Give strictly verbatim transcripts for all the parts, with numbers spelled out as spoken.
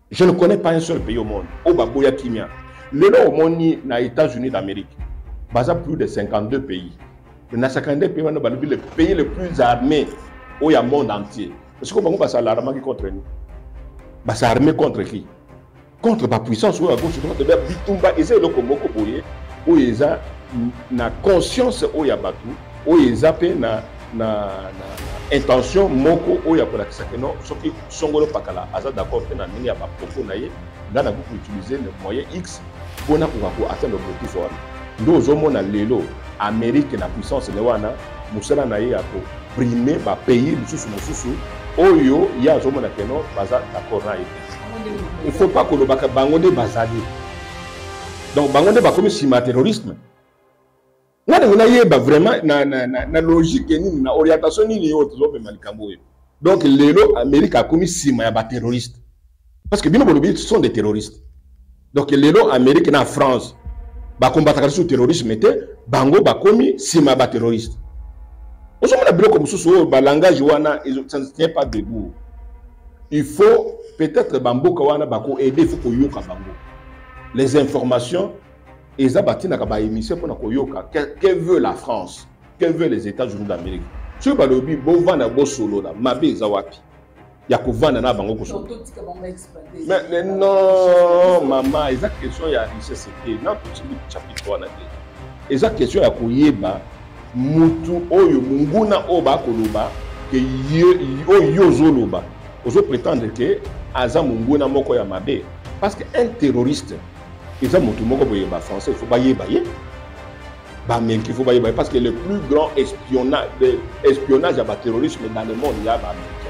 Je ne connais pas un seul pays au monde. Au Baboya Kimia. Le nom au monde, dans les États-Unis d'Amérique, il y a plus de cinquante-deux pays. Dans cinquante-deux pays, le pays le plus armé au monde entier. Parce que vous avez l'armée contre nous. C'est armé contre qui? Contre la puissance ou la gauche, contre la bitumba. Et c'est le Komoko Boye, où ils ont la conscience où il y a battu, où ils ont na na intention moko oya pour la kisakeno soki songolo pakala aza d'accord na nini ya ba propos na ye ngana beaucoup utiliser le moyen X pour na pour atteindre l'objectif wana ndo zomona lelo Amérique na puissance le wana musala na ye ya ko primer ba pays mususu mususu oyo ya zomona keno baza d'accord na ye. Il faut pas que le baka bangonde bazali donc bangonde ba comme si ma terrorisme na na yeba vraiment na na na logique ni na orientation ni autre zo pe malikambo. Donc lelo Amérique a commis sima ya ba terroriste parce que bino bolobi sont des terroristes. Donc lelo Amérique na France ba combattre sur terrorisme était bango ba commis sima ba terroriste. On sommes la bloc comme sous ba langage wana ça ne tient pas debout. Il faut peut-être bambo kawana ba ko aider faut ko yoka bango. Les informations et ça bâtit na kaba émission pour na koyoka que veut la France, que veut les États-Unis d'Amérique. Ce que le bi bo vana bo solo la mabe zawapi. Ya ko vana na bango ko solo. Mais non maman, exact question ya richesse c'était na petit chapitre wana te. Exact question ya koyeba mutu oyo munguna o ba koloba que yo yo zoloba. Ozo prétendre que aza munguna moko ya mabe parce que un terroriste et ça, mon français, il faut pas y aller. Il faut pas y aller parce que le plus grand espionnage, espionnage à la terrorisme dans le monde, il y a américain.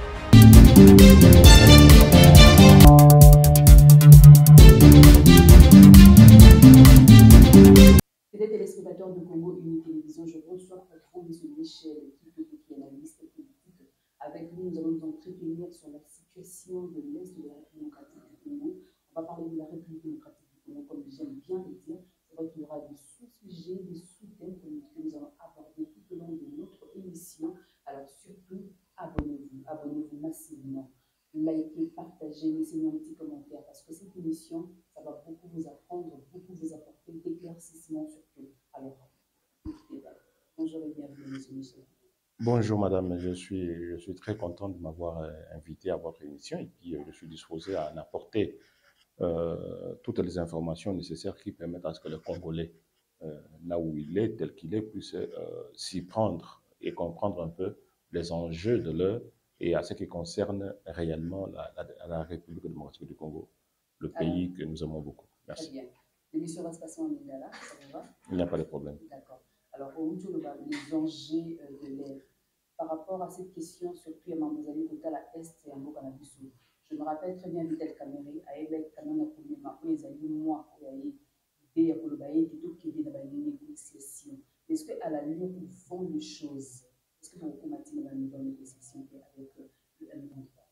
Les téléspectateurs de Congo Uni Télévision, je reçois patron M. Michel, qui est analyste politique. Avec lui, nous allons nous entretenir sur la situation de l'Est de la République démocratique du Congo. On va parler de la République démocratique du Congo, comme j'aime bien le dire. C'est vrai qu'il y aura des sous-sujets, des sous-thèmes que nous allons aborder tout au long de notre émission. Alors surtout, abonnez-vous, abonnez-vous massivement. Likez, partagez, laissez-nous un petit commentaire parce que cette émission, ça va beaucoup vous apprendre, beaucoup vous apporter d'éclaircissement surtout. Alors, n'hésitez pas. Bonjour et bienvenue, M. Michel. Bonjour madame, je suis, je suis très content de m'avoir euh, invité à votre émission et puis euh, je suis disposé à en apporter euh, toutes les informations nécessaires qui permettent à ce que le Congolais, euh, là où il est, tel qu'il est, puisse euh, s'y prendre et comprendre un peu les enjeux de l'heure et à ce qui concerne réellement la, la, la République démocratique du Congo, le pays Alors, que nous aimons beaucoup. Merci. Très bien. L'émission va se passer en lingala, ça vous va? Il n'y a pas de problème. D'accord. Alors, au bout de les enjeux de l'ère, par rapport à cette question, surtout à Mambouzali, Kota, la Est et à Mbokanabisu, je me rappelle très bien Vitel Kamere, à Ebek, Kanon, à Koulema, où les amis, moi, où il y a idée à Kolobaye, qui tout qui est dans les négociations. Est-ce qu'à la lueur où font les choses, est-ce que vous combattez dans les négociations avec le M vingt-trois?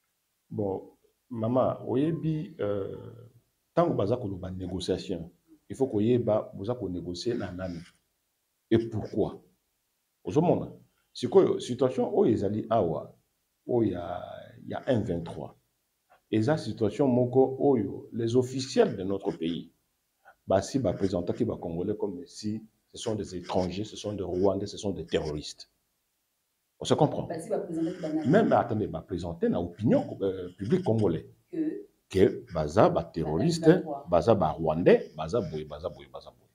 Bon, maman, oyebi, euh, tant que vous avez une négociation, il faut que vous ayez négocier dans l'année. Et pourquoi? Au monde, c'est quoi la situation où ils allaient awa, où il y a, il y a un vingt-trois. Et la situation où les officiels de notre pays, bah si bah présentent qui va congolais comme si ce sont des étrangers, ce sont des Rwandais, ce sont des terroristes. On se comprend. Bah, si bah, même attendez, bah présenter dans l'opinion euh, publique congolais que que baza bah terroriste, baza bah Rwandais, baza boy, baza boy, baza boy.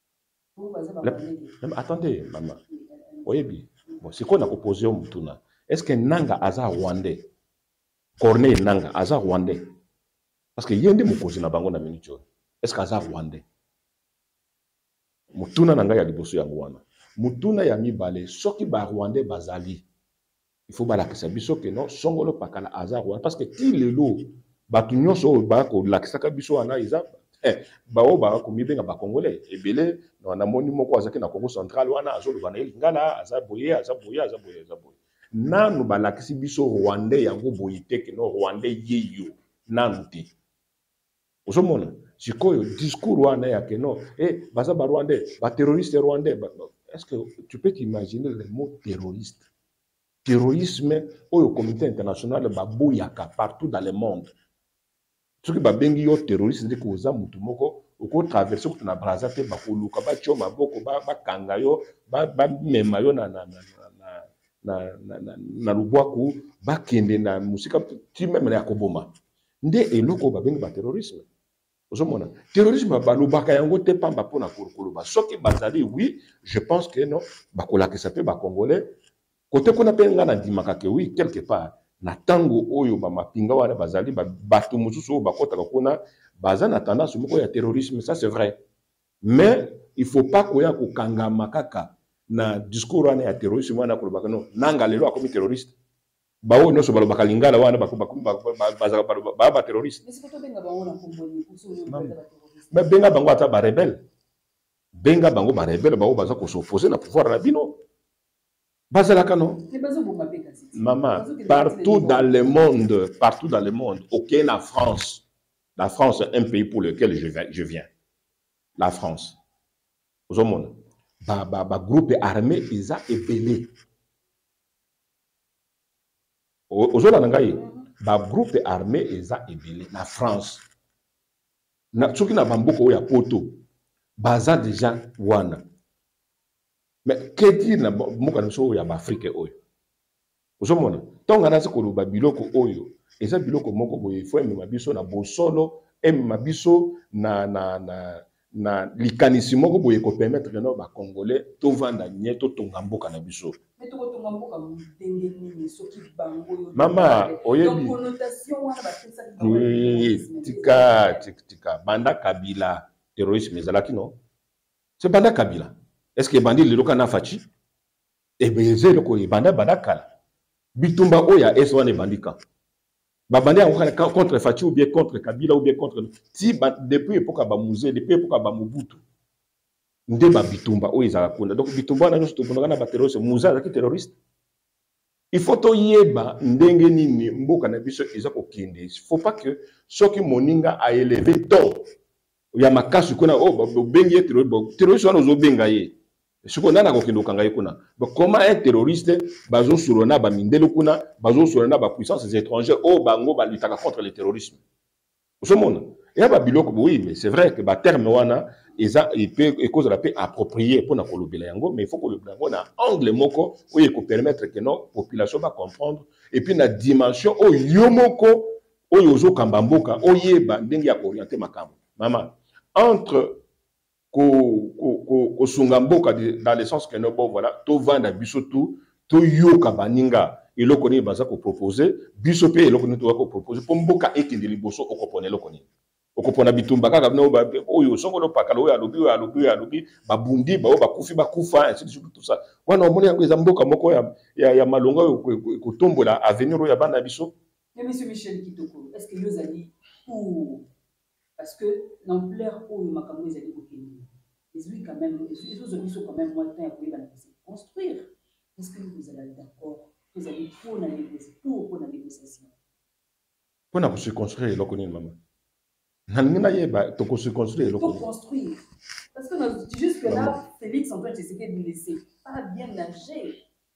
Le, attendez, maman. Voyez bien. Bon, c'est qu'on a proposé au Mutuna. Est-ce que Nanga aza Rwandais? Corneille Nanga aza Rwandais? Parce que yende mukozi na bango na minicho. Est-ce que aza Rwandais? Mutuna nanga ya liboso ya ngwana. Mutuna ya mibale soki ba Rwandais bazali. Il faut balakisa biso que non songolo pakala aza Rwandais parce que ti lelo batu nyonso ba ko lakisaka biso ana iza eh bao ba ko mibenga ba congolais ebele na moni moko azaki na Congo central wana azolo bana elingala aza boye aza boye aza boye aza boye nanu balakisi biso Rwandais yango boye te que non Rwandais yeyo nanu te ozomona sikoyo discours wana ya que non eh baza ba Rwandais ba terroriste Rwandais ba, est-ce que tu peux t'imaginer le mot terroriste? Terrorisme au comité international babouyaka partout dans le monde. Ce qui ba bengi yo terroriste de koza mutu moko oko traverser ko na Brazzaville ba ko luka ba choma boko ba ba kanga yo ba ba mema yo na na na na na na na lubwaku ba kende na musika ti même na koboma nde eloko ba bengi ba terrorisme. Ozomona terrorisme ba lubaka yango te pamba pona kolokolo ba soki bazali oui je pense que non ba kolaka ça peut ba congolais côté qu'on appelle nga na dimaka ke oui quelque part na tango oyo ba mapinga wana bazali ba bato mususu ba kota kuna baza na tendance moko ya terrorisme, ça c'est vrai, mais il faut pas koya ko kanga makaka na discours wana ya terrorisme wana ko lobaka no nanga lelo akomi terroriste ba o no so ba lobaka lingala wana ba ba ba ba ba terroriste mais c'est pas benga ba ona komboni kuso mais benga bango ata ba rebelle benga bango ba rebelle ba o baza ko s'opposer na pouvoir na bino. Maman, partout dans le monde, partout dans le monde, aucun la France. La France est un pays pour lequel je, je viens. La France. Au monde, ba ba ba groupe armé ils a ébellé. Au monde, ba groupe armé ils a ébellé. La France. Na ceux qui n'a pas beaucoup ya poto, baza déjà wana. Mais que dire na moka nso ya Afrique oyo ozomona tonga na sekolo ba biloko oyo eza biloko moko boye fo eme mabiso na bosolo eme mabiso na na na na likanisi moko boye ko permettre no ba congolais to vanda nyeto tonga mboka na biso mais to tonga mboka ndenge nini soki bango mama oyebi connotation wana ba pesa tika tika banda Kabila terrorisme ezalaki no c'est banda Kabila. Est-ce que bandi le loka na fachi? Eh bien, c'est le ko banda badakala. Bitumba oya est one bandika. Ba bandi a contre fachi ou bien contre Kabila ou bien contre si depuis époque ba musée, depuis époque ba Mobutu. Nde ba bitumba oya za kunda. Donc bitumba na nso to na ba terroriste, musée za terroriste. Il faut to yeba ndenge nini mboka na biso ezako kinde. Il faut pas que soki moninga a élevé ton. Ya makasu kuna oh bengi terroriste, terroriste wana zo benga ye. Ce qu'on a comment un terroriste bazo surona ba mindelo kuna bazo surona ba puissances étrangères au bango ba lutaka contre le terrorisme. Ce monde et ba biloko oui mais c'est vrai que ba terme wana eza il peut cause la paix appropriée pour na kolobela yango mais il faut que le blanco na angle moko où il peut permettre que nos populations va comprendre et puis na dimension au yomoko au yozo kambamboka au yeba ndenge ya orienter makambo mama entre ko ko ko sungamboka dans le sens que no bon voilà to vanda biso tout to yoka baninga eloko ni baza ko proposer biso pe eloko ni to ko proposer pour mboka ekende liboso okopona eloko ni okopona bitumba kaka no ba oyo songolo pakalo ya lobi ya lobi ya lobi babundi ba ba kufi ba kufa ainsi de suite tout ça wana omoni yango eza mboka moko ya ya, ya malonga ko tombola avenir ya bana biso. Mais monsieur Michel Kitoko, est-ce que vous allez pour parce que l'ampleur où le Makambo est allé au Kenya, les quand même, les autres sont quand même moins de temps à construire. Est-ce que vous allez être d'accord? Vous allez pour la négociation, pour pour la négociation. Pour la se construire, le connaît maman. N'allez pas te construire, le pour construire. Parce que jusque là, Félix Antoine Tshisekedi laissé pas bien nager.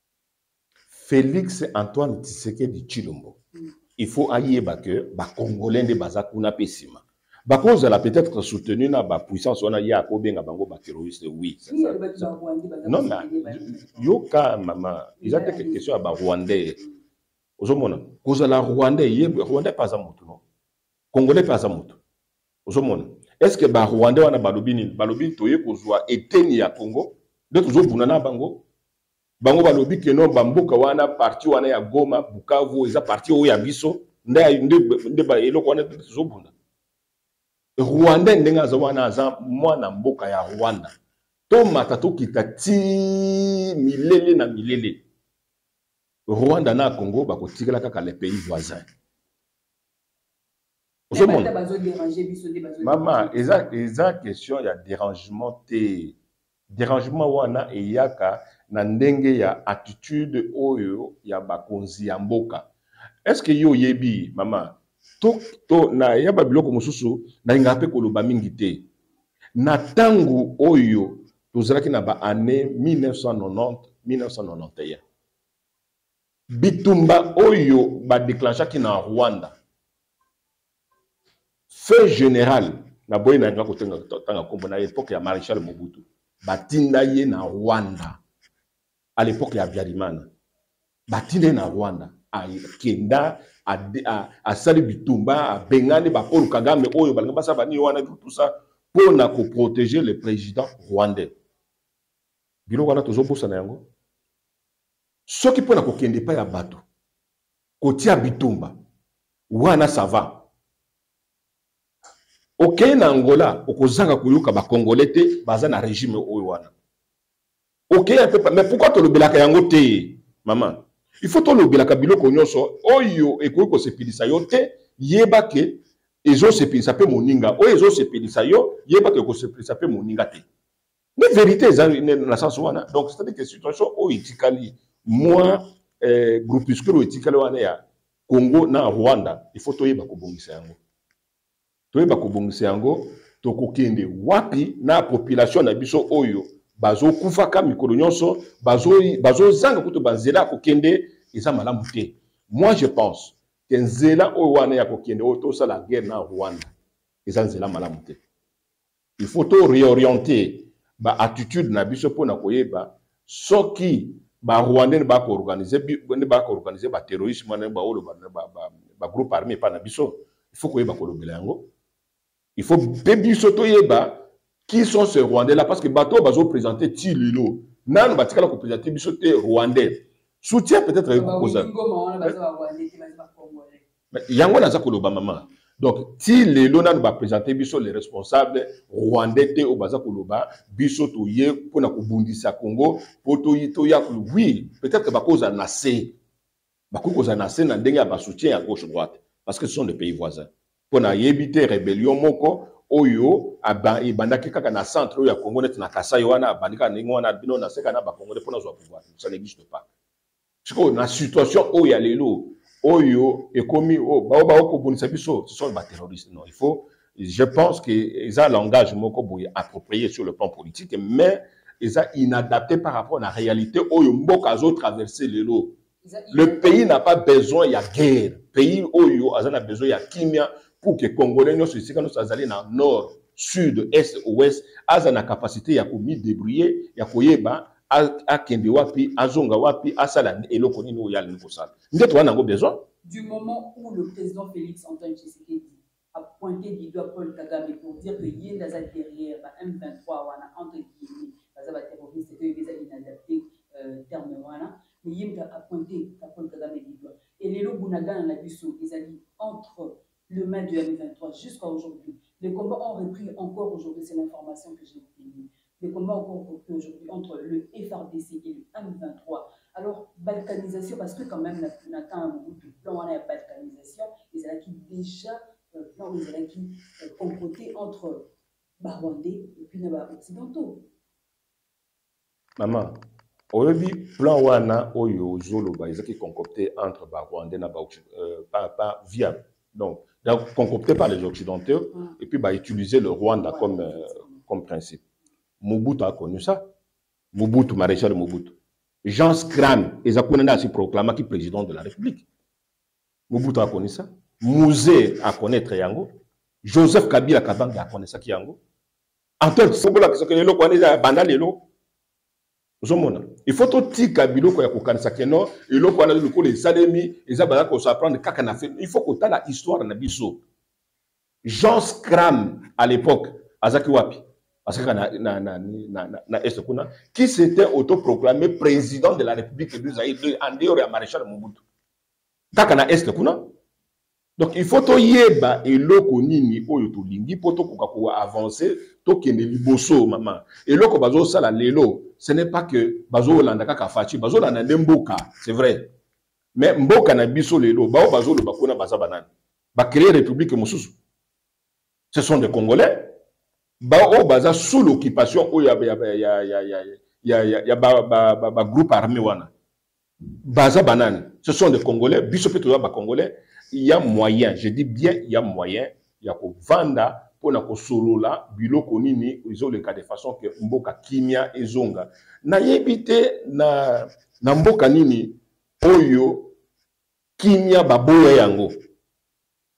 Félix Antoine Tshisekedi Tshilombo. Mm. Il faut ailler que ba Congolais de Bazakuna Pessima. Ba cause elle a peut-être soutenu na ba puissance on a ya ko benga bango ba terroriste oui ça, ça, ça. Non mais yoka mama ils ont des questions à ba rwandais ozomona cause la rwandais ye rwandais pas za mutu non congolais pas za mutu ozomona est-ce que ba rwandais wana balobi ni balobi toye kozwa eteni ya Congo de tozobuna na bango bango balobi que non bamboka wana parti wana ya Goma Bukavu eza parti o ya biso nde nde ba eloko wana tozobuna Rwanda ndenga za wana za mwana mboka ya Rwanda to matato kitati milele na milele Rwanda na Congo ba kotikela kaka les pays voisins. Maman eza eza question ya dérangement te dérangement wana eyaka na ndenge ya attitude oyo ya bakonzi ya mboka. Est-ce que yo yebi maman to to na ya babiloko mosusu na ingape koloba mingi te na tangu oyo tozalaki na ba année mille neuf cent quatre-vingt-dix mille neuf cent quatre-vingt-onze bitumba oyo ba déclenchaki na Rwanda fait général na boy na ngako tenga tanga kombo na époque ya maréchal Mobutu batinda ye na Rwanda à l'époque ya Biarimana batinda ye na Rwanda a kenda a a, a sali bitumba a bengani ba Paul Kagame oyo balanga basa bani wana tout ça pour na ko protéger le président rwandais bilo wana tozo bosa na yango soki pour na ko kende pa ya bato ko tia bitumba wana ça va. Ok, na Angola, okozanga kuyuka ba Congolais te, baza na régime oyo wana. Ok, mais pourquoi to lobelaka yango te, maman? Il faut to lobelaka biloko nyonso oyo ekoki ko sepelisa yo te, yeba ke ezo sepelisa pe moninga, oyo ezo sepelisa yo, yeba ke ko sepelisa pe moninga te. Mais vérité eza na sens wana. Donc c'est-à-dire que situation oyo etikali, moi euh, groupuscule etikali wana ya Congo na Rwanda, il faut to yeba ko bongisa yango. Toyeba kobongisa yango tokokende wapi na population na biso oyo bazo kufaka mikolo nyonso bazo bazo zanga kuto banzela kokende eza malamu te. Moi je pense que nzela oyo wana ya kokende oyo to la guerre na Rwanda eza nzela malamu te. Il faut to réorienter ba attitude na biso pona koyeba soki ba Rwandais ba ko organiser ba ko organiser ba terrorisme na ba olo ba ba, ba groupe armé pa na biso. Il faut koyeba kolobela yango. Il faut bébi soto yeba qui sont ces Rwandais là parce que bateau bazo présenter Tililo nan batikala ko présenter bisoté Rwandais soutien peut-être proposé yango na za koloba mama donc Tililo nan ba présenter biso les responsables Rwandais te o baza koloba biso to ye pona ko bundisa Congo poto yito ya oui peut-être ba cause na C ba cause na C na ndenge ba soutien à gauche droite parce que ce sont des pays voisins. Pour éviter rébellion moko oyo aba ibandaki kaka na centre ya Congo net na Kasai wana bandika ningo wana bino na seka na ba Congolais pour na zo pouvoir ça n'existe pas. Siko na situation oyo ya lelo oyo ekomi o ba ba ko bonisa biso ce sont des terroristes non il faut je pense que ils ont langage moko boye approprié sur le plan politique mais ils ont inadapté par rapport à la réalité oyo mboka zo traverser lelo. Le pays n'a pas besoin il y a guerre pays oyo a besoin il y a kimia pour que les Congolais nous soient dans le nord, sud, est, ouest, ils ont la capacité de se débrouiller, de se kende wapi, azonga wapi, asala et le koni no yal niko sala. Nous avons besoin. Du moment où le président Félix Antoine Tshisekedi a pointé du doigt Paul Kagame pour dire que y a derrière M vingt-trois wana entre guillemets, parce que terroriste c'est déjà inadapté terme wana, mais il a pointé Paul Kagame du doigt. Et les Lobunaga en abisso, ils ont dit entre le mai du M vingt-trois jusqu'à aujourd'hui. Les combats ont repris encore aujourd'hui, c'est l'information que j'ai obtenue. Les combats ont encore repris aujourd'hui entre le F R D C et le M vingt-trois. Alors, balkanisation, parce que quand même, on attend un bout de plan, on a la balkanisation, ils ont qui déjà, plan, ils ont qui comploté entre Rwandais et puis les occidentaux. Maman, aujourd'hui, plan wana oyo zolo ba ils ont qui concocté entre Rwandais et pas pas viable. Donc, donc, concocté par les Occidentaux, mm. et puis bah, utiliser le Rwanda ouais, comme, euh, comme principe. Mobutu a connu ça. Mobutu, maréchal Mobutu. Jean Scram, ils ont ainsi proclamé qui est président de la République. Mobutu a connu ça. Mouzé a connu Triango. Joseph Kabila Kabanga a connu ça qui yango. Antoine Sobola, qui est le connaît Bandal et l'eau. Il faut tout petit Kabilo ko ya kokanisa keno et lo ko na le ko les ennemis ils a bala ko s'apprendre kaka na fait il faut que ta la histoire na biso Jean Scram à l'époque azaki wapi parce que na na na na na est kuna qui s'était autoproclamé président de la République du Zaïre en dehors ya maréchal Mobutu kaka na est kuna donc il faut to yeba et lo ko nini oyo to lingi poto ko ko avancer to kende liboso maman et lo ko bazo sala lelo. Ce n'est pas que Bazo Landa kaka fachi, Bazo Landa mboka, c'est vrai. Mais mboka na biso lelo, bao Bazo le bakuna baza banane. Ba créer république mususu. Ce sont des Congolais. Bao baza sous l'occupation où il y a ya ya ya ya ya ya ya ba ba ba groupe armé wana. Baza banane. Ce sont des Congolais, biso peto ba Congolais, il y a moyen, je dis bien il y a moyen, il y a ko vanda pour na ko solola biloko nini ils ont le cas de façon que mboka kimia ezonga na yebite na na mboka nini oyo kimia baboya yango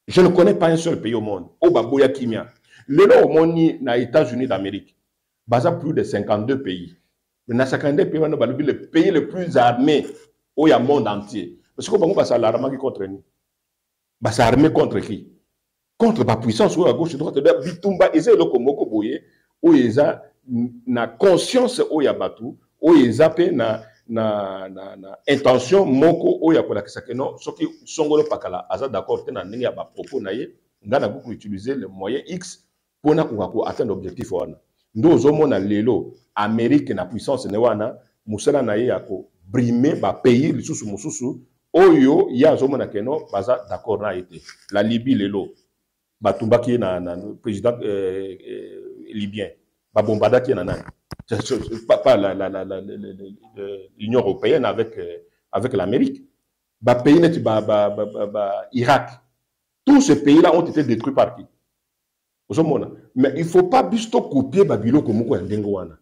Je ne connais pas un seul pays au monde. Au Baboya Kimia. Le nom au monde, dans les États-Unis d'Amérique, basé plus de cinquante-deux pays. Dans cinquante-deux pays, le pays le plus armé au monde entier. Parce que c'est l'armée contre nous. C'est l'armée contre qui? Contre la puissance ou à gauche et à droite. Bitumba, et c'est le Komoko Boye, où ils ont la conscience où il y a Batu, où ils ont na na na na intention moko oya kola kisake non soki songolo pakala aza d'accord te na ndenge ya ba propos na ye ngana beaucoup utiliser le moyen X pour na ko atteindre l'objectif wana ndo zomona lelo Amérique na puissance ne wana musala na ye ya ko brimer ba pays lisusu mususu oyo ya zomona keno baza d'accord na été la Libye lelo batumba ki na na président euh, euh, libyen ba bombada ki na nani pas, pas la, la, la, la, l'Union européenne avec, euh, avec l'Amérique. Bah, pays net, bah, bah, bah, bah, bah, Irak. Tous ces pays-là ont été détruits par qui? Mais il ne faut pas juste copier Babylone comme on a.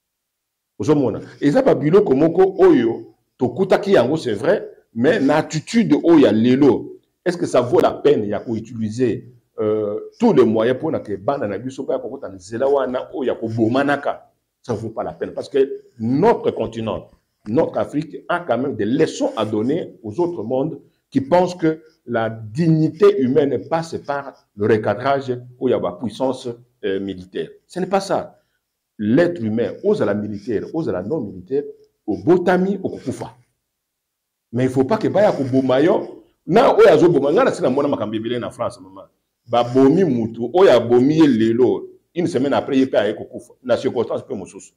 Et ça, Babylone comme Oyo, Tokutaki Yango, c'est vrai, mais l'attitude Oya Lelo, est-ce que ça vaut la peine Il y a utiliser euh, tous les moyens pour que Bana Biso pa ko tan zelawana Oya ko bomanaka. Ça ne vaut pas la peine. Parce que notre continent, notre Afrique a quand même des leçons à donner aux autres mondes qui pensent que la dignité humaine passe par le recadrage où il y a la puissance euh, militaire. Ce n'est pas ça. L'être humain, ose à la militaire, ose à la non militaire, au botami, au kukufa. Mais il ne faut pas que Baya Kubomayo, na oya zo bomanga na sina mona makambebele na France maman. Ba bomi mutu, oya bomi lelo. Une semaine après, il peut aller au Koufa. La circonstance peut me soucier.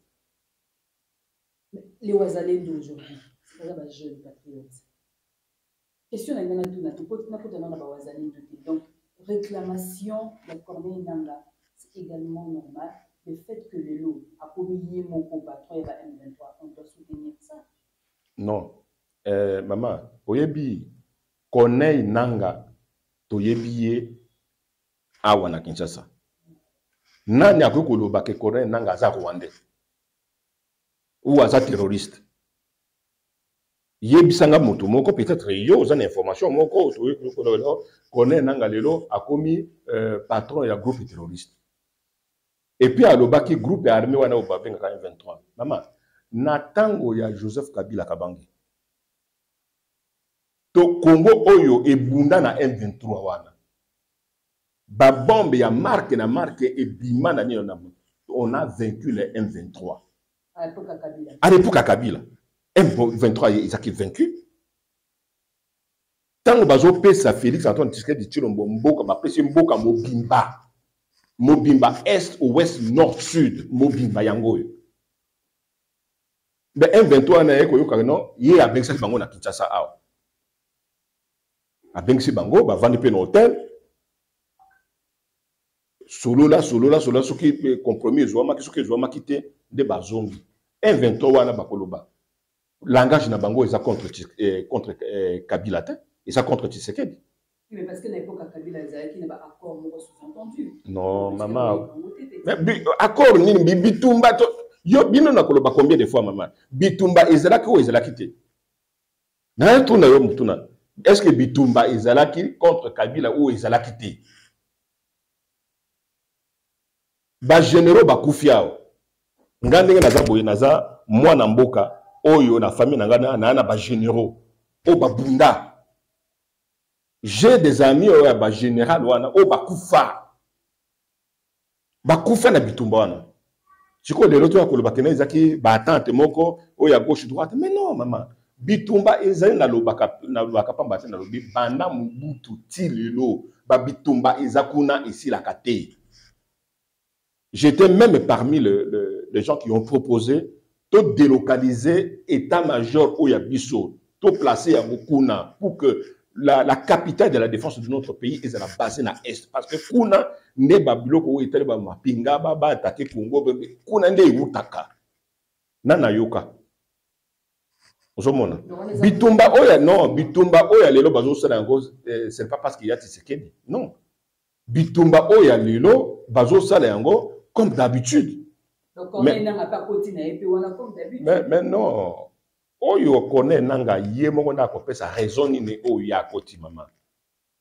Les Ouazalais d'aujourd'hui, c'est pas des jeunes patriotes. Question à Nana Douna, tout le monde donc, réclamation de Corneille Nanga, c'est également normal. Le fait que le lot a commis mon combat, trois et M vingt-trois, on doit soutenir ça. Non. Euh, maman, Oyebi, Corneille Nanga, Toyebi, Awana Kinshasa. Nani akoko ba ke Corneille Nanga aza Rwandais ou aza terroriste yebisanga moto moko peut-être yo oza na information moko Corneille Nanga lelo a commis euh, patron ya groupe terroriste et puis alobaki groupe armé wana obabenga M vingt-trois mama na tango ya Joseph Kabila Kabange to Congo oyo ebunda na M vingt-trois wana ba bombe ya marque na marque et bima na ni on a vaincu les M vingt-trois à l'époque à Kabila à l'époque à Kabila M vingt-trois ils ont vaincu tant bazo pesa Félix Antoine Tshisekedi Tshilombo mboka ba pesa mboka mobimba mobimba est ouest nord sud mobimba yango mais M vingt-trois na yeko yoka non ye a bengisa bango na Kinshasa awa a bengisi bango ba vendre pe na hôtel solo là solo là solo là ce qui compromis zoama ce qui zoama quitté de bazongi M vingt-trois wana bakoloba langage na bango est contre eh, contre eh, Kabila et ça contre Tshisekedi mais parce que l'époque à Kabila il n'y a pas accord sous-entendu non maman mais accord ni bitumba yo bino na koloba combien de fois maman bitumba ezalaki ou ezalaki te na tout na yo mutuna est-ce que bitumba ezalaki contre Kabila ou ezalaki te ba généraux ba kufiao ngandenge naza boye naza mwana mboka oyo na famille na ngana na na ba généraux o ba bunda j'ai des amis oyo ba général wana o ba kufa ba kufa na bitumba wana siko lelo to akolo bakena ezaki ba attente moko oyo à gauche droite mais non maman bitumba ezali na lobaka na lobaka pamba te na lobi banda mubutu ti lelo ba bitumba ezakuna ici la kate. J'étais même parmi le, le, les gens qui ont proposé de délocaliser état-major au Yabiso, de placer à Mukuna pour que la, la capitale de la défense de notre pays est la base à l'Est. Parce que Kuna n'est pas biloko était ba mapinga ba ba attaquer Congo Kuna n'est utaka. Nana yoka. Ozomona. Bitumba oya non, bitumba oya lelo bazo sala ngo c'est pas parce qu'il y a Tshisekedi. Non. Bitumba oya lelo bazo sala yango comme d'habitude. Donc, on mais, n'a pas continué et puis on a comme d'habitude. Mais, mais non. Oyo connaît nanga yé mo na ko pesa raison ni o ya koti maman.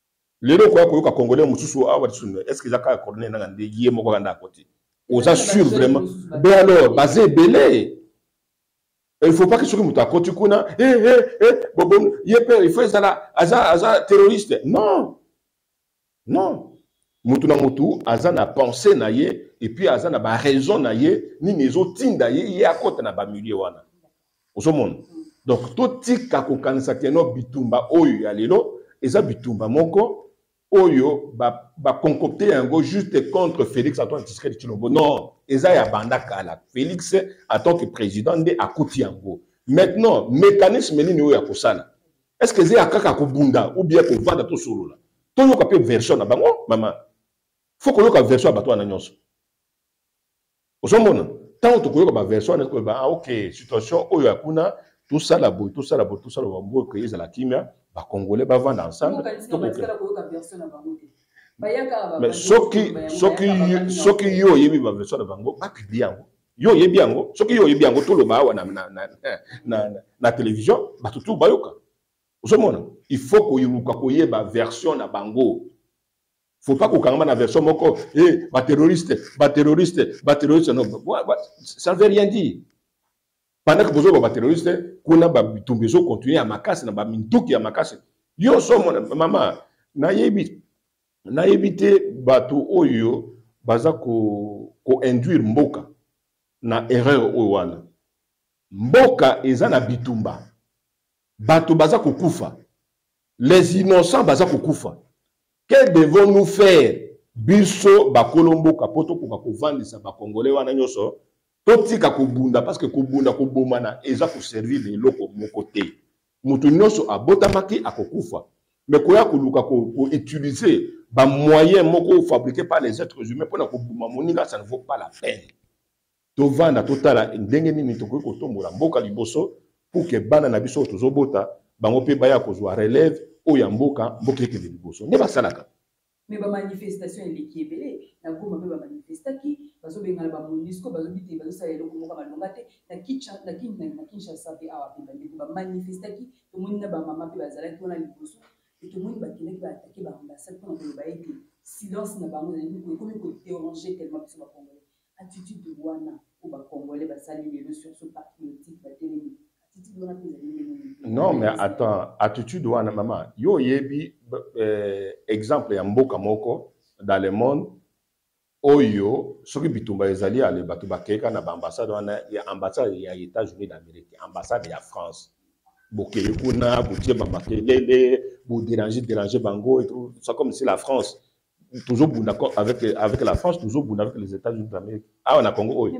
lelo quoi ko congolais mususu awa tsuno est-ce que zaka coordonner na ngande yé moko kanda à côté aux assure vraiment ben alors basé belé il faut pas que ce que muta côté kuna eh eh eh bon il faut ça aza aza terroriste non non mutu na mutu aza na pensée na ye et puis aza na ba raison na ye ni nezo tinda ye ye akota na ba milieu wana osomona donc tout tika ko kanisa keno bitumba oyo ya lelo eza bitumba moko oyo ba ba concocter yango juste contre Félix Antoine Tshisekedi Tshilombo non eza ya banda kala Félix en tant que président nde akuti yango maintenant mécanisme nini oyo ya kosala est-ce que eza kaka ko bunda ou bien ko vanda to solola to yoka pe version na bango mama faut ko yoka version ba to na nyonso osomona tant to ko yoka ba version na ko ba ah OK situation oyo akuna tout ça la boy tout ça la boy tout ça la boy que ils la kimia ba congolais ba vendre ensemble mais soki soki soki yo yebi ba version na bango ba publier yango yo yebi yango soki yo yebi yango to lo ba wa na na na na télévision ba tout ba yoka osomona il faut ko yuka ko yeba version na bango faut pas ko kanga na version moko eh ba terroriste ba terroriste ba terroriste non ça ne veut rien dire. Pendant que vous avez des terroristes, vous avez besoin continuer à makasi, na ba mintuki à makasi. Yo somo maman, na yebi na éviter bato oyo baza ko ko induire mboka na erreur oyo wana. Mboka eza na bitumba. Bato baza ko kufa. Les innocents baza ko kufa. Que devons-nous faire? Biso ba kolomboka poto ko ko vandisa ba congolais wana nyoso. Totika kubunda parce que kubunda kubomana eza ko servir les locaux mon côté mutu nyonso abotamaki akokufa mais koya koluka ko utiliser ba moyens moko fabriqués par les êtres humains pour na kubuma moninga ça ne vaut pas la peine to vanda totala ndenge nini to ko tombola mboka liboso pour que bana na biso tozobota bango pe baya kozwa relève o ya mboka mboka ke liboso ne basalaka mais ba manifestation eleki ebele na goma pe ba manifestaki bazo bengala ba MONUSCO bazo bité bazo sa eloko moka malonga te na kicha na kinna na Kinshasa pe awa pe ba manifestaki to monna ba mama pe bazala ki ona liboso et to monna ba kinaki ba attaquer ba ambassade pour na ba ete silence na bango na ko comme ko déranger tellement que ba congolais attitude de wana ou ba congolais ba sali le sur ce patriotique ba télé. Non, mais attends, attitude wana maman. Yo yebi euh, exemple ya mboka moko dans le monde oyo soki bitumba ezali ale batu bakeka na ambassade wana ya ambassade ya États-Unis d'Amérique, ambassade ya France. Bokeye kuna botie bamakelele, bo déranger déranger bango et tout ça comme si la France toujours d'accord avec avec la France, toujours avec les États-Unis d'Amérique. Ah on a Congo oyo.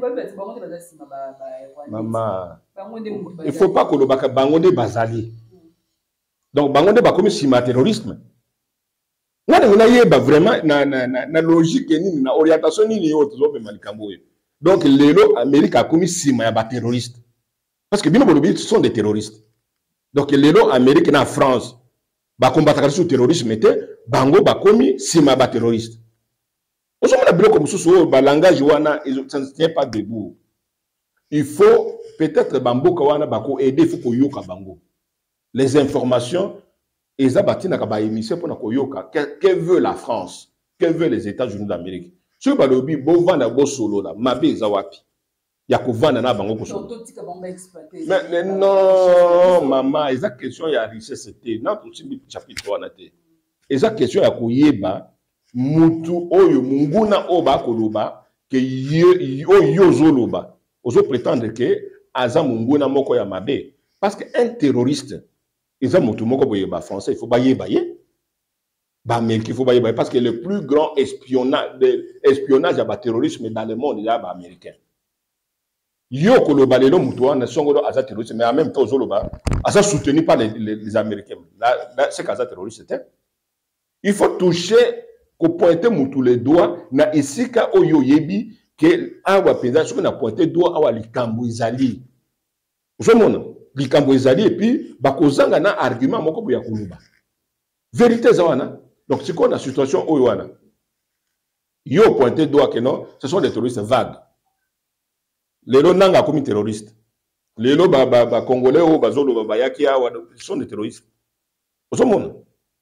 Maman, il faut pas que le bangonde bazali. Donc bangonde ba comme si terrorisme. On a vraiment na na na logique ni na orientation ni yo toujours malikambo. Donc lelo Amérique a commis si ma ba terroriste. Parce que bino bolobi sont des terroristes. Donc lelo Amérique na France ba combattre sur le terrorisme était bango ba commis si ma ba terroriste. On se met comme sous ba langage wana ça ne tient pas debout. Il faut peut-être bambo kawana bako aider faut ko yoka bango. Les informations eza batina ka ba émission pour na ko yoka que veut la France, que veut les États-Unis d'Amérique. Sur ba lobi bo vanda bo solo la mabe eza wapi. Ya ko vanda na bango ko solo. Mais non maman, eza question ya richesse c'était na tout chapitre wana te. Eza question ya ko yeba mutu oyo munguna oba koloba ke yo yo zoloba. Ozo prétendre que aza munguna moko ya mabe parce que un terroriste ils ont mutu moko boye ba français il faut ba yeba ye ba américain il faut ba yeba parce que le plus grand espionnage de espionnage à ba terrorisme dans le monde il y a ba américain yo koloba lelo mutu wana songolo aza terroriste mais en même temps ozoloba aza soutenu par les, les, les américains là, là c'est kaza terroriste c'était il faut toucher ko pointer mutu les doigts na isika oyo yebi que awa penza soki na pointer doigt awa likambo ezali ozomona likambo ezali et puis bakozanga na argument moko boya koluba vérité za wana donc c'est quoi la situation oyo wana yo pointer doigt que non ce sont des terroristes vagues lelo nanga comme terroriste lelo ba ba, ba congolais o bazolo ba yaki awa ce sont des terroristes ozomona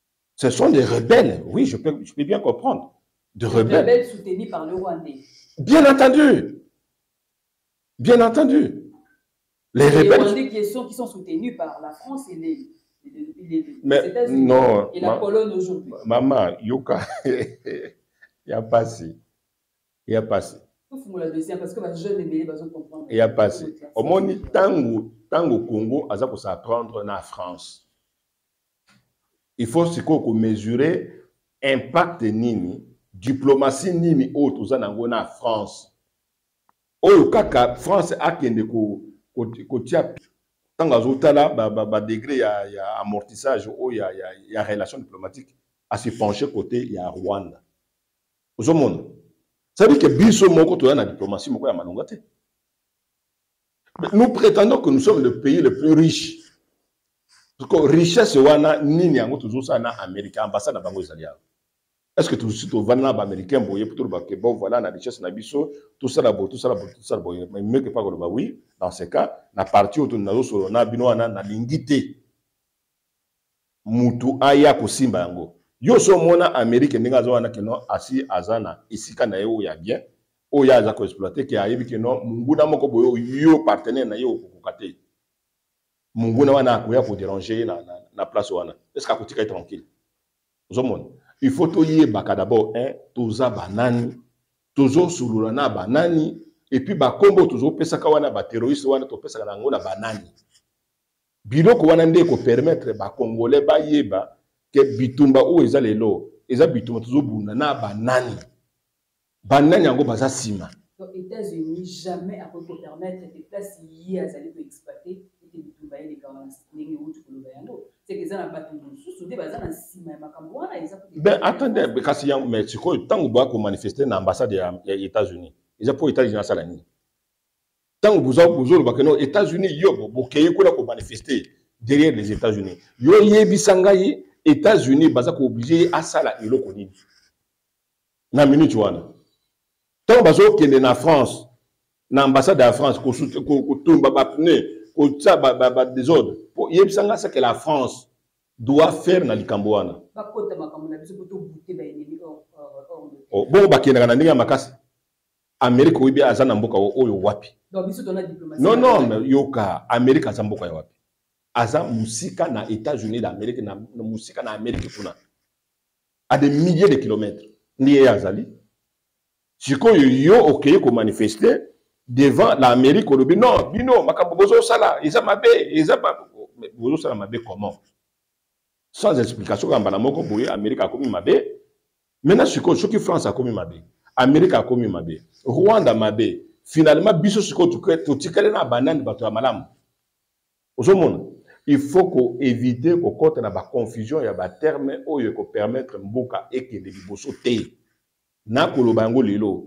Ce sont des rebelles, oui, je peux, je peux bien comprendre. Des Des rebelles. rebelles soutenus par le Rwandais. Bien entendu. Bien entendu. Les Et rebelles. les Rwandais qui sont, qui sont soutenus par la France et les, les, les, les Mais États-Unis non, et la ma, Pologne aujourd'hui. Maman, Yoka, il n'y a pas si. Il n'y a pas si. Parce que les jeunes rebelles vont comprendre. Il n'y a pas si. Au moins, tant au Congo, il faut s'apprendre en France. Il faut se mesurer l'impact nini, diplomatie nini autre en France. Oyo kaka France a kende ko ko tia tanga zotala ba ba degré ya ya amortissage ou ya ya ya relation diplomatique à se pencher côté ya Rwanda. Au monde. Ça veut dire que biso moko to na diplomatie moko ya malonga te. Nous prétendons que nous sommes le pays le plus riche. Parce que richesse wana nini yango toujours ça na Amérique ambassade na bango izalia. Est-ce que tout de suite au Vanna américain boye pour tout que bon voilà la richesse na biso tout ça là tout ça là tout ça boye mais mieux que pas que oui dans ce cas na partie autour na zo na bino na na lingité mutu aya ko simba yango yo so mona Amérique ndinga zo wana que non asi azana isika na yo ya bien o ya za ko exploiter que ayebi que non munguna moko boye yo partenaire na yo ko kate munguna wana ko ya ko déranger na na, na place wana est-ce que akotika tranquille zo mona. Il faut tout y baka d'abord hein toza banani tozo sulula na banani et puis ba kombo tozo pesa ka wana ba terroriste wana to pesa na ngona banani biloko wana nde ko permettre ba congolais ba yeba ke bitumba o eza lelo eza bitumba tozo bunda na banani banani yango baza sima. Donc États-Unis jamais a pu permettre des places y a zali exploiter et bitumba les gars nenge utu koloba yango. Ben attendez, parce que mais tu crois tant que vous manifester dans l'ambassade des États-Unis, ils ont pas États-Unis à ça là ni. Tant que vous avez besoin que nos États-Unis yo bokéye ko la ko manifester derrière les États-Unis. Yo yebi sangai États-Unis baza ko obligé à ça là iloko ni. Na minute wana. Tant bazo kende na France, na ambassade de la France ko ko tumba ba pne ko tsa ba ba désordre. Pour yebi sanga ça que la France doit faire na likamboana. Oh, bon bakena na ndinga makasi. Amérique oyibi azana mboka oyo wapi. Non non mais yoka Amérique azana mboka ya wapi. Aza musika na États-Unis d'Amérique na musika na Amérique kuna. À des milliers de kilomètres. Niye azali. Siko yo okeye ko manifester devant l'Amérique au lobby non, bino makambo bozo sala, isa mabe, isa bozo sala mabe comment? Sans explication quand bana moko boye Amérique a commis mabe. Maintenant siko soki France a commis mabe, Amérique a commis mabe, Rwanda mabe. Finalement biso siko to tikale na banane bato ya malamu. Ozomona, il faut ko éviter ko kota na ba confusion ya ba terme oyo ko permettre mboka ekende liboso te. Na koloba yango lelo.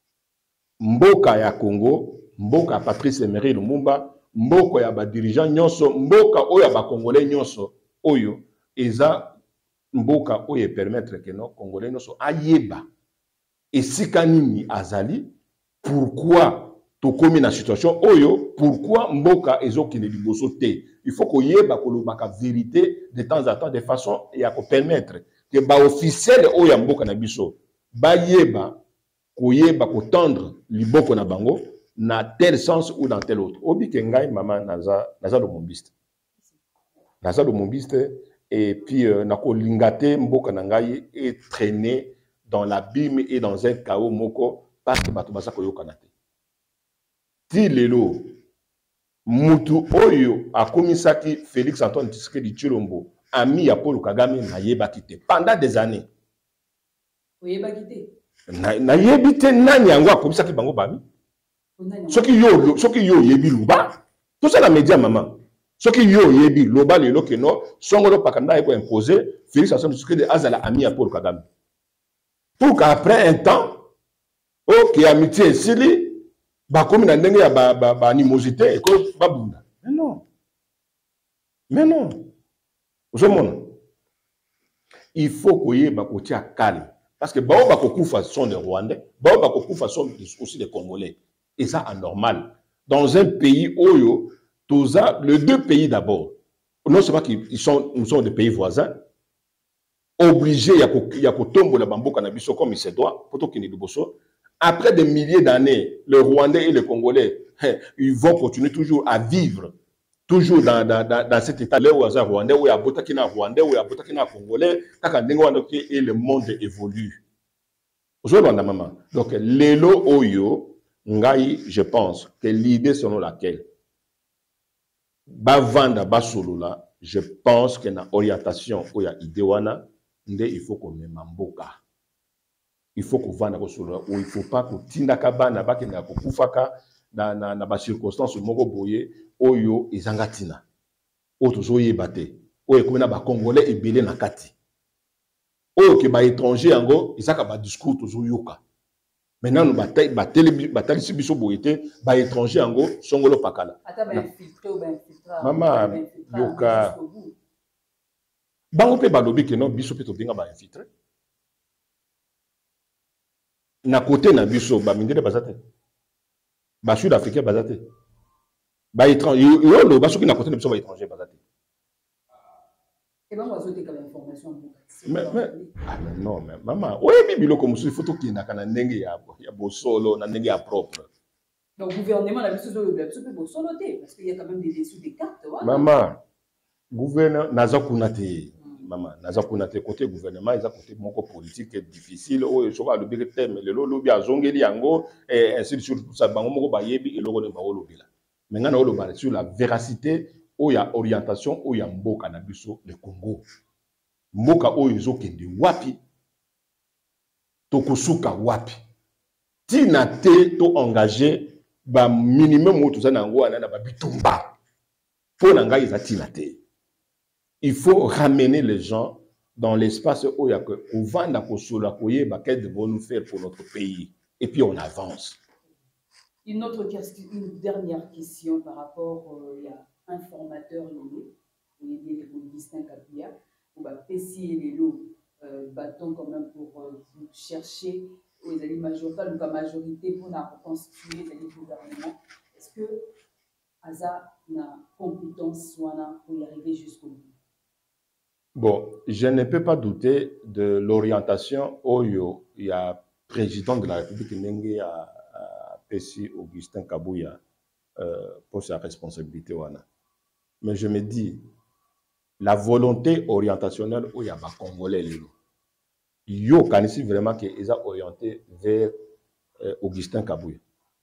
Mboka ya Congo, mboka Patrice Emery Lumumba, mboka ya ba dirigeant nyonso, mboka oyo ba congolais nyonso oyo eza mboka oyo permettre que nos congolais nyonso ayeba esika nini azali, pourquoi to komi na situation oyo, pourquoi mboka ezokende liboso te. Il faut ko yeba koloba ka vérité de temps en temps de façon ya ko permettre que ba officiel oyo mboka na biso ba yeba koyeba kotendre liboko na bango na tel sens ou dans tel autre. Obi kengai mama naza naza do mombiste. Naza do mombiste et puis euh, nako lingate mboka na ngai et traîner dans l'abîme et dans un chaos moko parce que bato basa koyoka te. Ti lelo mutu oyo akomisaki Félix Antoine Tshisekedi Tshilombo ami ya Paul Kagame na yeba kite pendant des années. Oyeba kite na na yebi te nani yango akomisaki bango bami soki yo soki yo yebi luba tout ça la média maman soki yo yebi loba lelo ke no songolo pakanda eko imposer Félix Antoine Tshisekedi azala ami ya Paul Kagame pour qu'après un temps ok amitié sili ba komi na ndenge ya ba ba, ba animosité ko babunda mais non mais non ozomona il faut koyeba ko tia calme. Parce que Bao Bakokoufa sont des Rwandais, Bao Bakokoufa sont aussi des Congolais. Et ça, anormal. Dans un pays où, les deux pays d'abord, non seulement qu'ils sont, nous sommes des pays voisins, obligé il y a kotombo la bamboka na biso comme il se doit poto kini liboso. Après des milliers d'années, les Rwandais et les Congolais, ils vont continuer toujours à vivre, toujours dans, dans, dans, dans cet état-là où il y a Rwandais, où il y a Botakina Rwandais, où il y a Botakina Congolais, et le monde évolue. Donc, l'élo oyo, ngai, je pense que l'idée selon laquelle, bavanda basolula, je pense que dans l'orientation où il y a idéwana, il faut qu'on ait mamboka. Il faut qu'on vende ou il ne faut pas que tindaka bana bakenda ko kufaka na na na ba circonstance moko boye oyo ezangatina o tozoye bate oyo komena ba congolais ebele na kati oyo ke ba étranger yango ezaka ba discours tozoyoka maintenant ba ba télé ba talisi biso boyete ba étranger yango songolo pakala ata ba infiltré ou ba infiltré mama yoka bango pe balobi ke non biso pe to binga ba infiltré na côté na biso ba mindele bazate ba sud africain bazate ba étranger yo lo ba soki na côté na biso ba étranger bazate et ben wazo te kala information mais mais ah mais non mais maman ouais bibilo comme si photo qui na kana ndenge ya ya bosolo na ndenge ya propre donc gouvernement la biso zo le biso pe bosolo te parce qu'il y a quand même des dessous des cartes ouais maman gouverneur naza kunate maman naza kunate côté gouvernement ils a côté moko politique difficile o so ka lobiki thème le lo lobi azongeli yango et ainsi de suite tout ça bango moko bayebi eloko ne ba lobila mais ngana o loba sur la véracité o ya orientation o ya mboka na biso le Congo mboka o ezo kende wapi tokosuka wapi tina te to engagé ba minimum tout ça na ngwana na ba bitumba pour na ngai za tina te. Il faut ramener les gens dans l'espace où il y a que on va na kosola koye ba qu'est devons nous faire pour notre pays et puis on avance. Une autre question, une dernière question par rapport euh, il y a un formateur nommé il est le Augustin Kabouya ou ba Pessi et les lots euh, bâton quand même pour euh, chercher aux alliés majoritaires ou la majorité pour la reconstituer les gouvernements. Est-ce que Aza na compétence soit pour y arriver jusqu'au bout? Bon, je ne peux pas douter de l'orientation où il y a président de la République Nengue à, à Pessi Augustin Kabouya euh, pour sa responsabilité. Mais je me dis, la volonté orientationnelle où il y a des Congolais, il y a vraiment qu'ils ont orienté vers euh, Augustin Kabouya.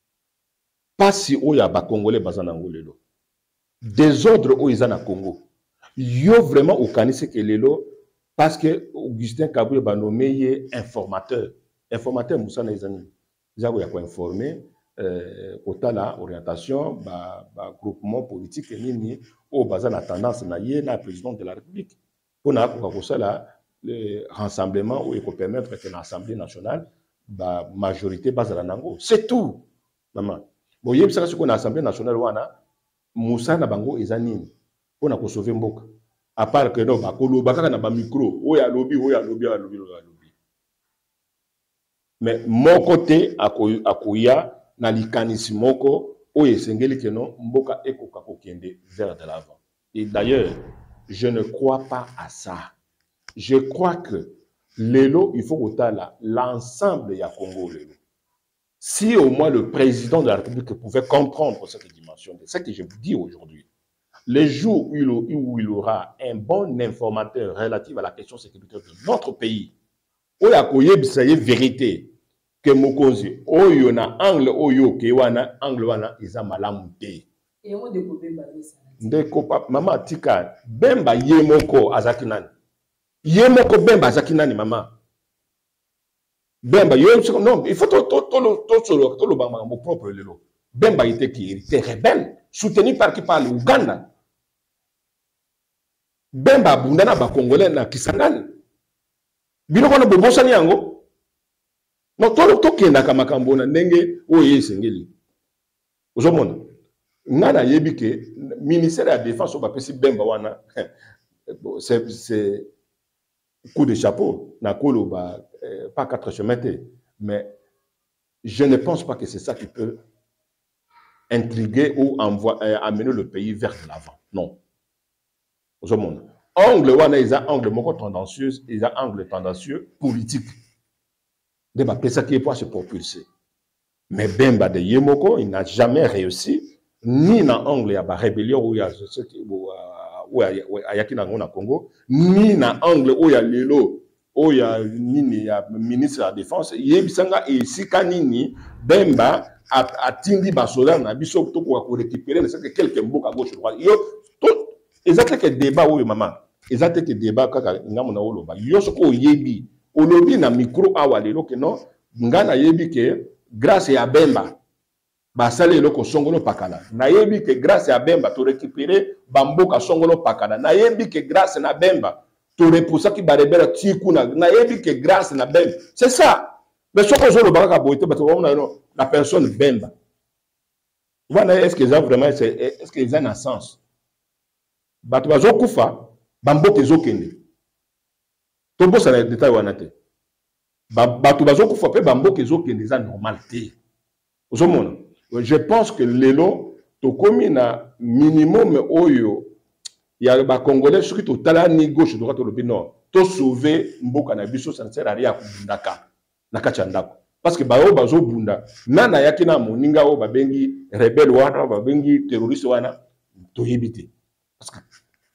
Pas si où il y a des Congolais bazanango des autres où ils ont au Congo. Yo vraiment au canisi que lelo parce que Augustin Kabouya ba nommé informateur informateur Moussa na izani zako ya ko informer euh otala orientation ba ba groupement politique nini au bazan na tendance na yé na président de la République pour na ko ko sala le rassemblement où il peut permettre que l'Assemblée nationale ba majorité bazala nango c'est tout maman bon yeb ça ce qu'on a Assemblée nationale wana Moussa na bango ezanini on a ko sauver mboka à part que non ba kolo ba kaka na ba micro o ya lobby o ya lobby o ya lobby o ya lobby mais mon côté akoya na likanisi moko o esengeli que non mboka ekoka kokende vers de l'avant et d'ailleurs je ne crois pas à ça je crois que lelo il faut otala l'ensemble ya Congo lelo si au moins le président de la République pouvait comprendre cette dimension c'est ce que je vous dis aujourd'hui. Les jours où il aura un bon informateur relatif à la question sécuritaire de notre pays, où il y a une vérité, que Mokozi, où il y a un angle, où il y a un angle, où il y a un et on découpe ça. Découpe, maman, tika, bemba yemoko azakinani. Yemoko bemba azakinani, maman. Bemba, yemoko, non, il faut tout, tout, tout, tout, tout, tout le bamba, mon propre lelo. Bemba était qui était rebelle, soutenu par qui par l'Ouganda. Bemba bundana ba Congolais na Kisangani. Bino kono bobosani yango. No tolo tokenda kama kambona ndenge oye sengeli. Ozomona. Ngana yebike ministère de la défense ba pesi Bemba wana. C'est c'est coup de chapeau na kolo ba eh, pas quatre chemins mais je ne pense pas que c'est ça qui peut intriguer ou envoyer, amener le pays vers l'avant. Non. angle wana eza angle moko tendancieuse eza angle tendancieux politique de ba pesa qui pour se propulser mais Bemba de Yemoko il n'a jamais réussi ni dans angle ya ba rébellion ou ya ce qui ou ayaki na ngona Congo ni na angle ou ya lelo ou ya nini ya ministre de la défense yebisanga et sika nini Bemba a tindi ba soda na biso to ko récupérer ne que quelques mboka gauche droite yo tout exactement que débat ou maman exactement que débat kaka ngamu na oloba yo soko yebi olobi na micro awa lelo que non ngana yebi que grâce à Bemba basale eloko songolo pakala na yebi que grâce à Bemba to récupérer bamboka songolo pakala na yebi que grâce na Bemba to repousser ki barebera tikuna na yebi que grâce na Bemba c'est ça mais ce que je le baraka boité parce que la personne Bemba voilà est-ce que ça vraiment est-ce que ça a un sens bato bazo kufa bamboka ezokende to bossa na détail wana te bato bazo kufa pe bamboka ezokende za normalité ozomona je pense que lelo to komi na minimum oyo ya ba congolais soki to tala ni gauche droite le nord to sauver mboka na biso ça ne sert à rien kubundaka na kati ya ndako parce que bayo bazo bunda nana yaki na moninga o babengi rebelle wana babengi terroriste wana to yebite parce que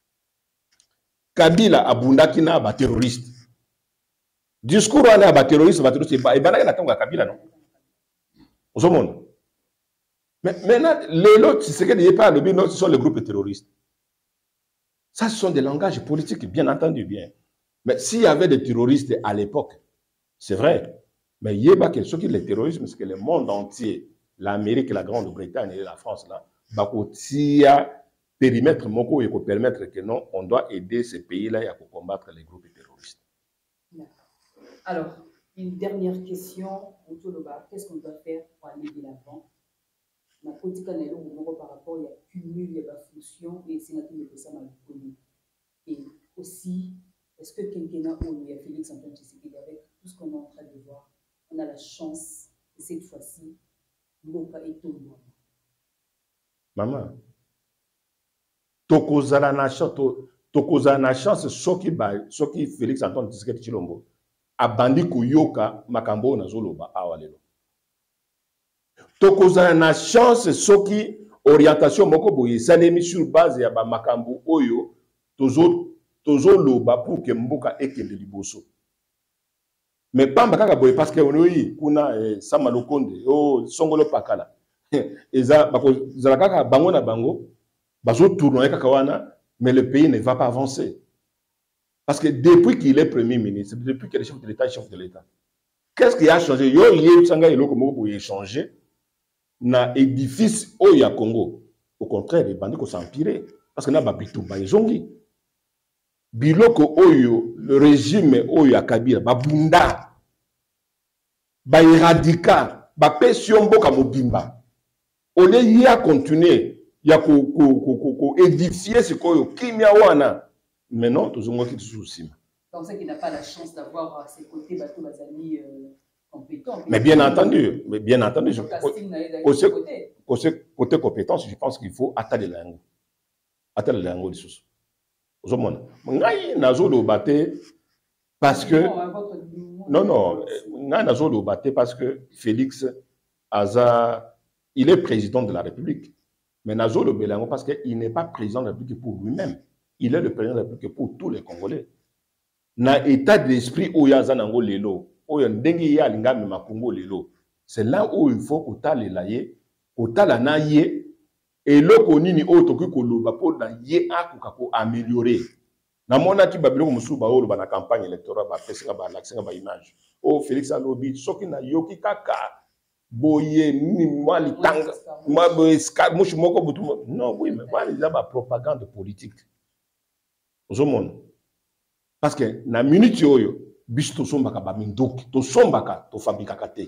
Kabila abundaki na ba terroriste discours wana ba terroriste ba terroriste ba ebana na tonga Kabila non ozomona mais maintenant les autres c'est que n'est pas le but ce sont les groupes terroristes ça ce sont des langages politiques bien entendu bien mais s'il y avait des terroristes à l'époque c'est vrai mais il y a que ceux qui les terroristes c'est que le monde entier l'Amérique la Grande-Bretagne et la France là bakotia périmètre moko et pour permettre que non on doit aider ces pays là à combattre les groupes terroristes. Alors une dernière question Mutoloba, qu'est-ce qu'on doit faire pour aller de l'avant la politique en est par rapport il y a cumul il y a fonction et c'est naturel que ça m'a connu et aussi est-ce que quinquennat où il y a Félix Antoine Tshisekedi avec tout ce qu'on est en train de voir on a la chance cette fois-ci Mboka et Tondo maman tokozala na chance tokozala na chance soki ba soki Félix Antoine Tshisekedi Tshilombo abandi kuyoka makambo na zoloba awa lelo tokozala na chance soki orientation moko boye salemi sur base ya ba makambo oyo tozo tozo loba pour que mboka ekende liboso mais pamba kaka boye parce que oui kuna eh, Sama Lokonde oh songolo pakala eza bako zala kaka bango na bango bazo tourner kaka wana mais le pays ne va pas avancer parce que depuis qu'il est premier ministre depuis qu'il est chef de l'État chef de l'État qu'est-ce qui a changé yo yé sanga eloko moko boye changer na édifice au ya Congo au contraire les bandits ko s'empirer parce que na ba bitumba ezongi biloko oyo le régime oyo ya Kabila ba bunda ba éradica ba pression mboka mobimba on est y a continuer ya ko ko ko ko édifier ce koyo kimia wana mais non tozongo ki souci donc c'est qu'il n'a pas la chance d'avoir à ses côtés bateau bazali euh, compétents mais bien entendu mais bien entendu je côté côté côté compétence je pense qu'il faut attendre la langue attendre la langue de sous ozomona ngai nazolo baté parce que non non ngai nazolo baté parce que Félix Aza il est président de la République mais nazolo belango parce que il n'est pas président de la République pour lui-même il est le président de la République pour tous les Congolais na état d'esprit oyaza nango lelo oyo ndenge ya lingami makungo lelo c'est là où il faut kotalela ye kotala na ye eloko nini oyo tokoki koloba mpo na ye akoka ko améliorer namonaki babiloko mosusu baoloba na campagne électorale bapesinga balakisinga baimage oyo Félix alobi soki nayoki kaka boye mwa litanga mushi moko butu non oui mais wana eza bapropagande politique ozomona parce que na minute oyo biso tosombaka baminduki tosombaka tofabikaka te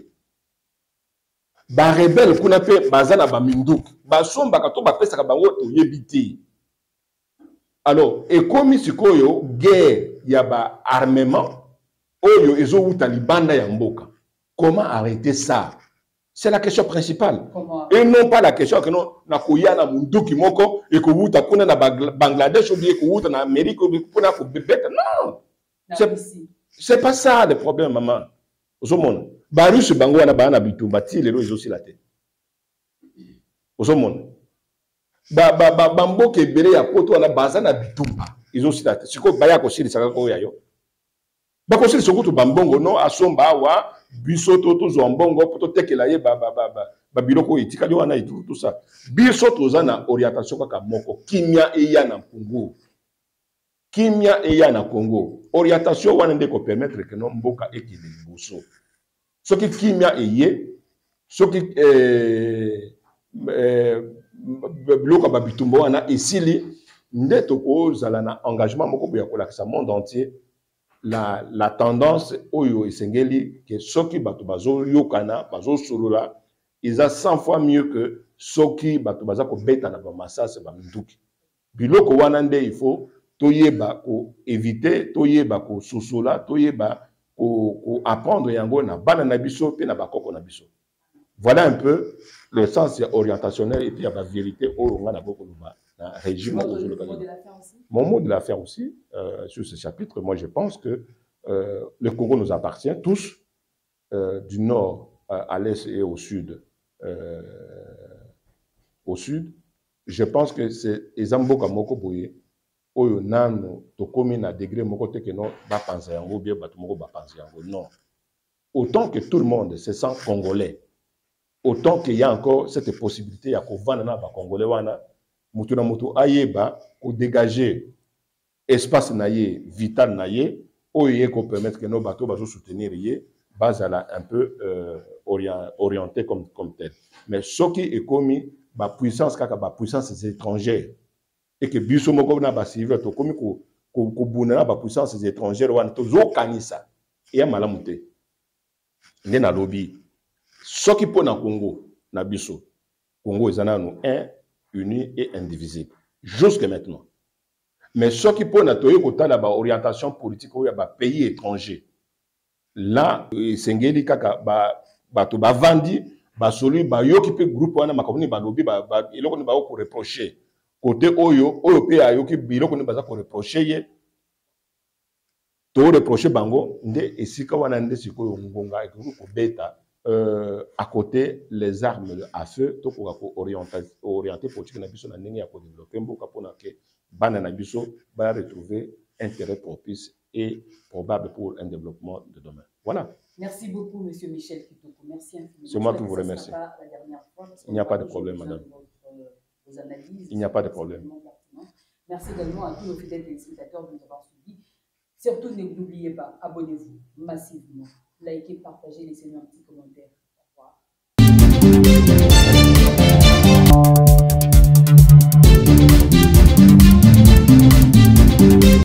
barebele kuna mpe baza na baminduki basombaka to bapesaka bango toyebi te alors ekomi sikoyo guerre ya baarmement oyo ezowuta libanda ya mboka comment arrêter ça C'est la question principale. Comment? Et non pas la question que non, na koya na mundu ki moko, et que vous kuna na Bangladesh, ou bien que vous na Amérique, ou bien que vous bébé. Non. C'est pas ça le problème, maman. Au monde. Barus bango na bana bitumba ti lelo aussi la tête. Au monde. Ba ba ba bambo ke bele ya poto na baza na bitumba. Ils ont aussi la tête. Siko baya ko siri saka ko yayo. Ba ko siri sokutu bambongo no asomba wa biso to to zombongo poto tekela ye ba ba ba ba ba biloko itika jo wana itu tout ça. Biso toza na orientation kaka moko kimia eya na Congo. Kimia eya na Congo. Orientation wana ndeko permettre que no mboka ekile liboso. Soki kimia eye soki eh eh biloko ba bitumba wana esili ndeto ko zala na engagement moko boya ko lakisa monde entier. La, la tendance oyo esengeli que soki bato bazo yokana bazo solola ils a cent fois mieux que soki bato baza ko beta na ba masase ba nduki biloko wana nde il faut toyeba ko éviter toyeba ko sosola toyeba ko, ko apprendre yango na bana na biso pe na bakoko na biso. Voilà un peu le sens orientationnel et puis la vérité oyo nga na boko ba. Régime mot de Mon mot de l'affaire aussi, euh, sur ce chapitre, moi je pense que euh, le Congo nous appartient tous, euh, du nord euh, à l'est et au sud. Euh, au sud, je pense que c'est Ezamboka Moko Boye, Oyo Nano, Tokomi na degré Moko Tekeno, ba penser yango, bien Batumoko ba penser yango. Non. Autant que tout le monde se sent congolais, autant qu'il y a encore cette possibilité, il y a qu'on va na ba congolais wana. Moutouna moutou ayeba ou dégager espace naïe vital naïe ou yé qu'on permettre que nos bateaux bateaux soutenir yé base à la un peu euh, orient, orienté comme comme tel. Mais ce qui est commis ba puissance kaka ba puissance étrangère et que biso moko na ba civil to commis ko ko ko bunana ba puissance étrangère wana to zo kanisa et malamuté ndé na lobby ce qui pour na Congo na biso Congo ezana no un uni et indivisible jusque maintenant. Mais ce qui peut être la orientation politique ou ba pays étranger là sengeli kaka ba bato ba vandi ba soli ba yo ki pe groupe wana makabuni ba lobby ba ba iloko ni ba ko reprocher côté oyo oyo pe ayo ki biloko ni ba za ko reprocher ye to reprocher bango nde esika wana nde sikoyo ngonga e ko beta. Euh, à côté, les armes à feu, tout pour orienter, orienter politique na biso na ndenge ya ko développer mboka pona ke bana na biso va retrouver intérêt propice et probable pour un développement de demain. Voilà. Merci beaucoup, Monsieur Michel Kitoko. Merci infiniment. C'est moi qui vous remercie. Il n'y a pas de problème, madame. Vos analyses. Il n'y a pas de problème. Merci également à tous nos fidèles téléspectateurs de nous avoir suivis. Surtout, n'oubliez pas, abonnez-vous massivement. Likez, partagez, laissez-nous un petit commentaire. Au revoir.